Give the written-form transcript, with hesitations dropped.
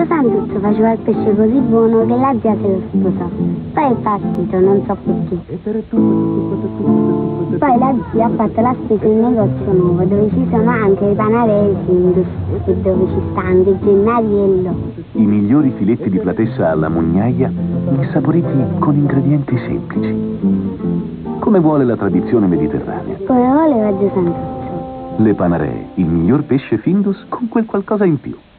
Santuzzo faceva il pesce così buono che la zia se lo sposò. Poi è partito, non so perché. Poi la zia ha fatto la spesa in un negozio nuovo dove ci sono anche i panarei Findus e dove ci sta anche Gennariello. I migliori filetti di platessa alla mugnaia, insaporiti con ingredienti semplici. Come vuole la tradizione mediterranea. Come voleva Zio Santuzzo. Le panaree, il miglior pesce Findus con quel qualcosa in più.